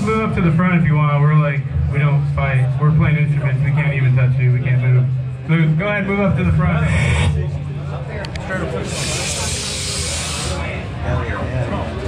can move up to the front if you want. We're like, we don't fight. We're playing instruments. We can't even touch you. We can't move. Move. Go ahead, move up to the front. Hell yeah.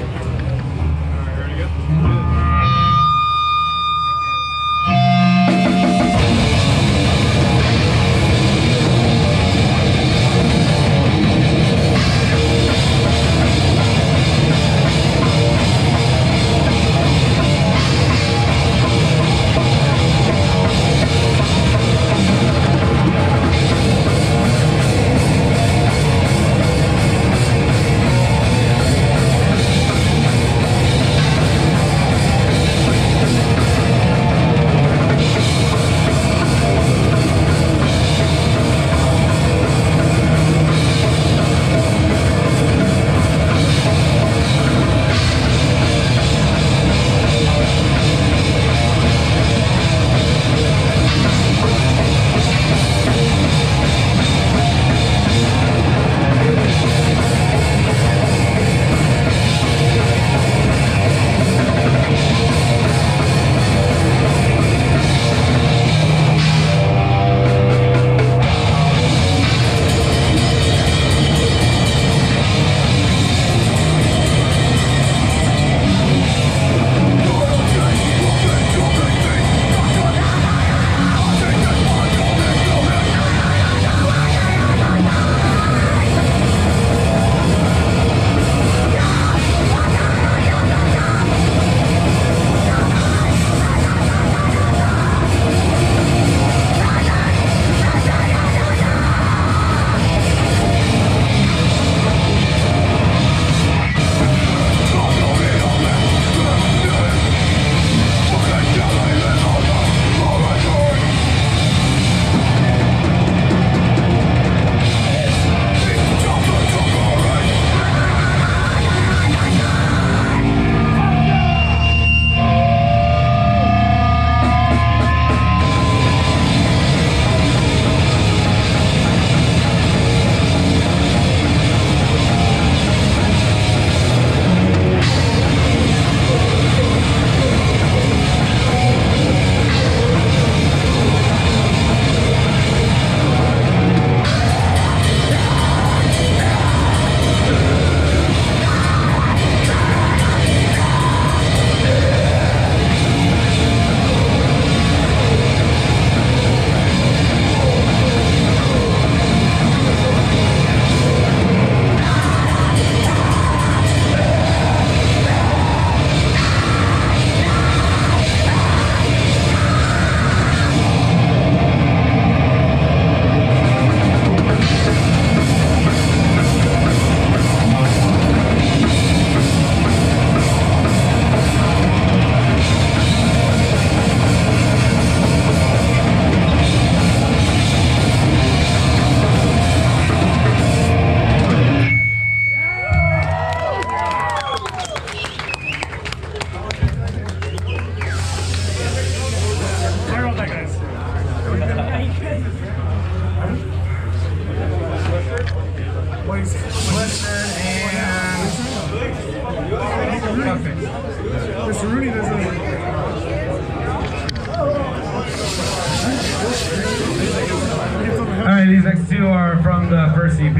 Alright, these next two are from the first EP,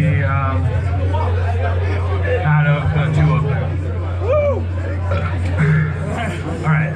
out of the two of them. Alright.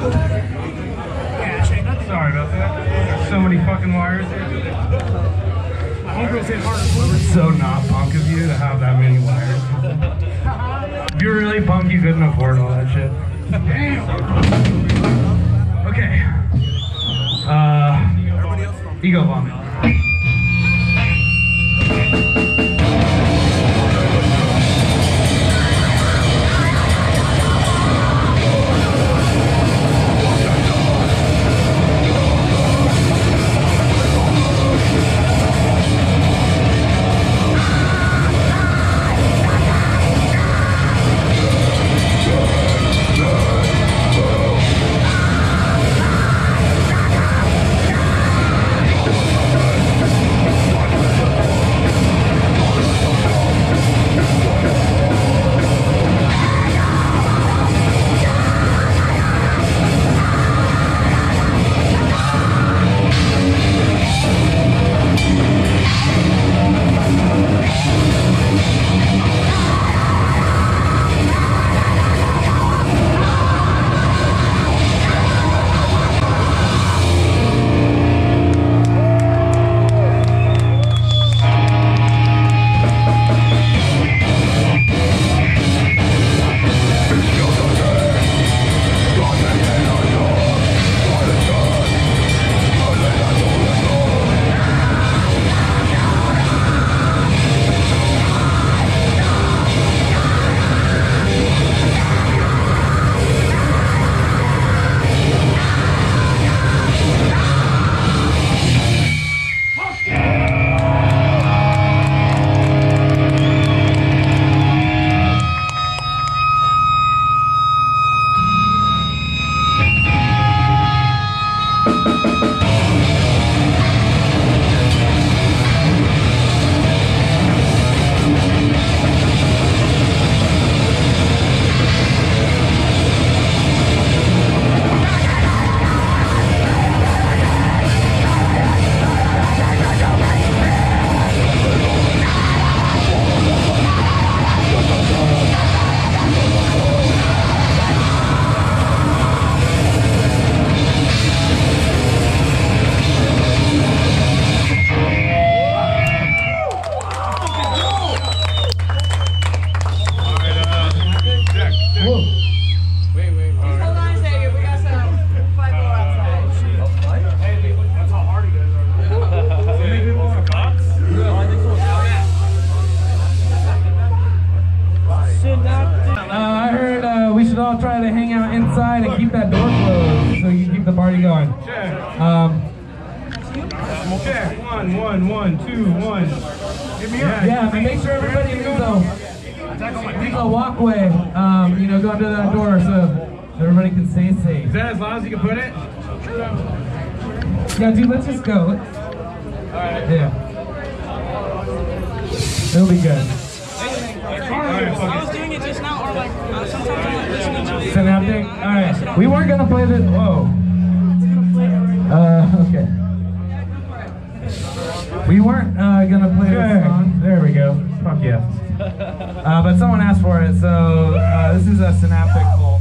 Sorry about that. There's so many fucking wires here. It's so not punk of you to have that many wires. If you're really punk, you couldn't afford all that shit. Damn. Okay. Ego vomit. Try to hang out inside and keep that door closed so you can keep the party going. Okay. One, two, one. Yeah, but make sure everybody leaves a walkway, you know, go under that door so everybody can stay safe. Is that as loud as you can put it? Yeah, dude, let's just go. Alright. Yeah. It'll be good. I was doing it just now, or like sometimes I'm like listening to it. Synaptic? Alright. We weren't gonna play this. Whoa. Okay. We weren't gonna play this song. There we go. Fuck yeah. But someone asked for it, so this is a Synaptic Cult.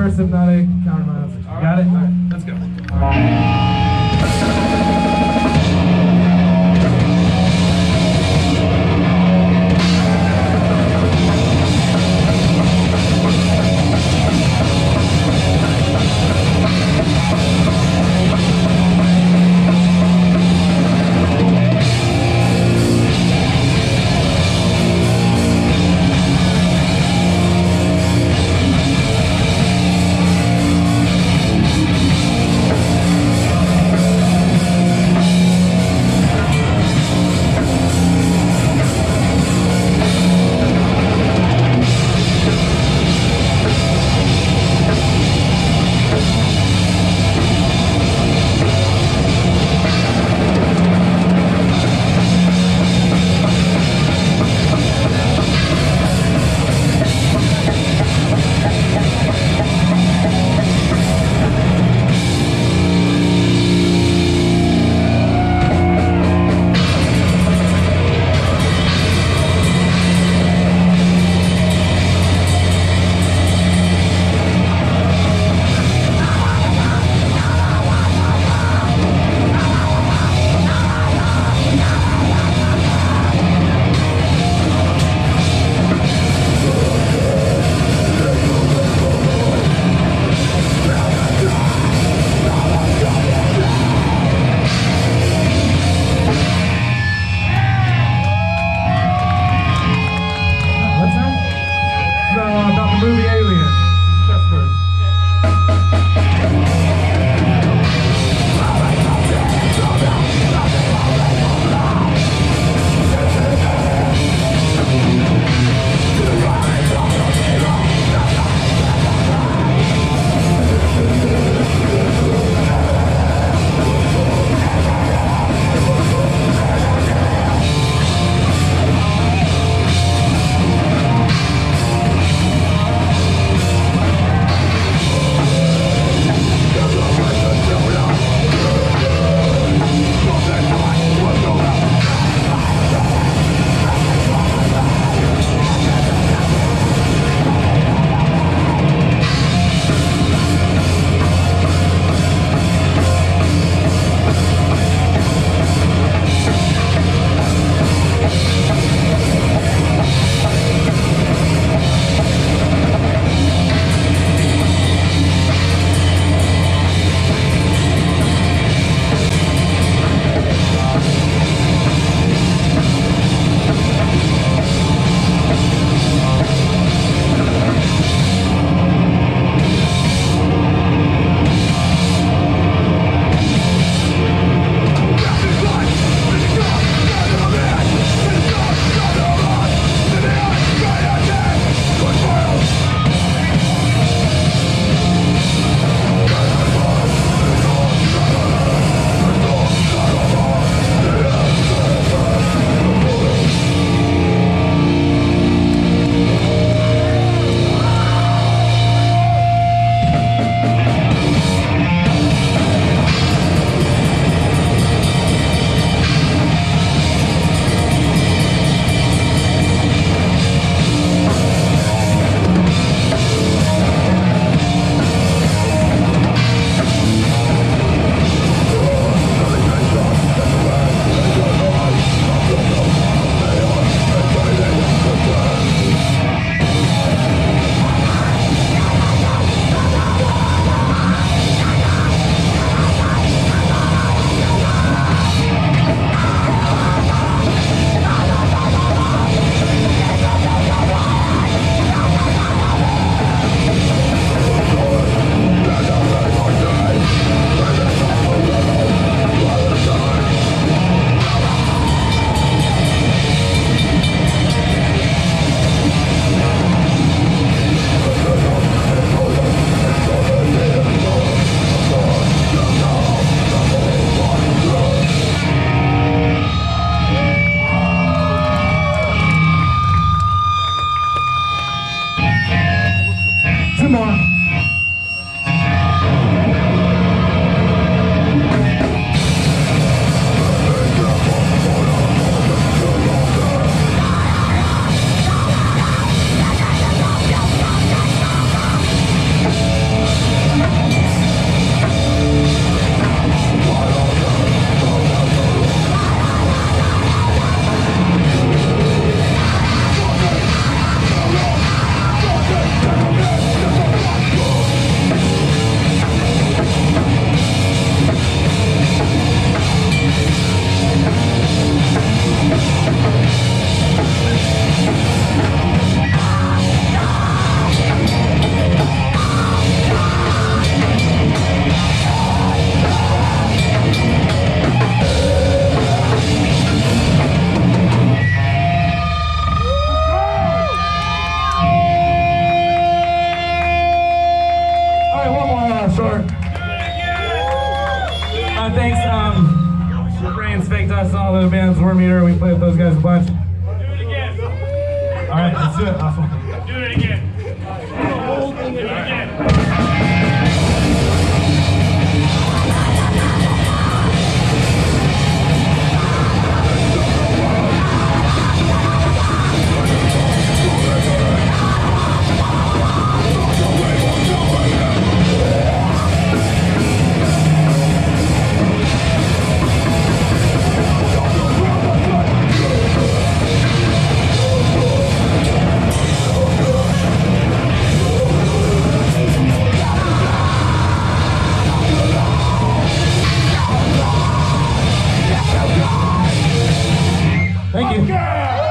verse, if not a counter my answer. Got it? All right, let's go. Thanks. Brains, Fake Dust, all those bands. Worm Eater. We played with those guys a bunch. Do it again. All right, let's do it. Awesome. Do it again. Do it again. Thank you.